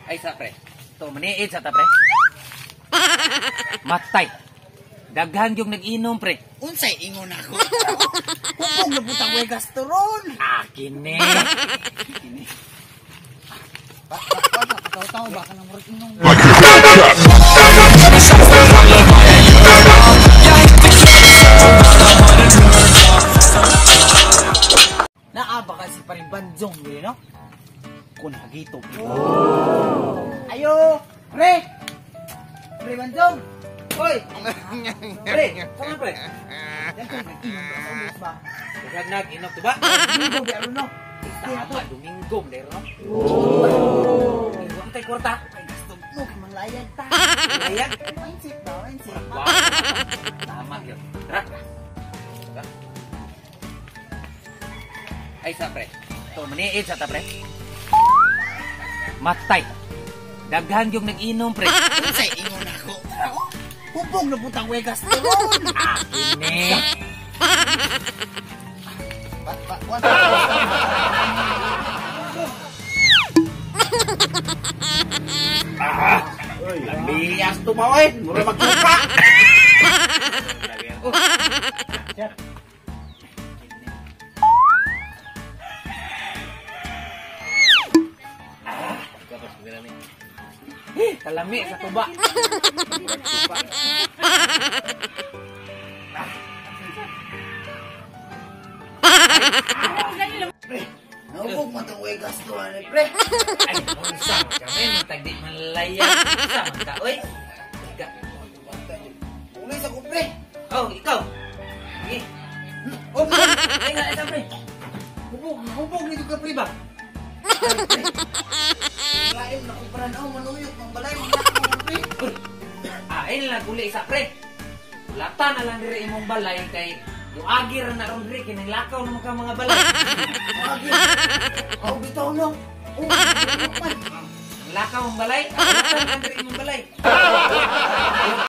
Ay sa pre. To maniid sa ta pre. Matay. Daghan yung nag-inom pre. Unsay ingon ako? Hupog na butang way gastoron. Akin ni. Taw-taw baka nang murag inom. Naaba ka si paring banjong dili no? Kun hagito. Ayo, pre. Pre banjong. Hoy. Pre, sama pre. Yan kung nag-inom ka sa ulis ba? Daghan nag-inom to ba? Domingo di ano no? Tama, Domingo der no. Ang tay kwarta. Ay gusto mo manlayag ta. Layag. Mindset ba, mindset. Wow. Tama yun. Tara. Tara. Ay sa pre. To maniid sa ta pre. Matay. Daghan yung nag-inom pre. Unsay ingon ako? Hupog na butang way gastoron. Akin ni. Bias tumawin, mura magsuka. Kalami sa tuba. Pre, naubog mo itong way gastoran eh, pre. Ay, unsa kami tagdi malaya. Sa man ka oy. Ulay sa ko, pre. Oh, ikaw. Sige. Oh, pre. Ay na ito pre. Hubog nito ka, pre ba? Lain na kumparan ako, manuyok ng balay. Pre. Ay lang uli isa pre. Lata na lang diri imong balay kay yung agir na ron diri kining lakaw naman ka mga balay. Agil. Oh, bitaw no. Oh, Lakaw ang balay, lata na lang diri imong balay.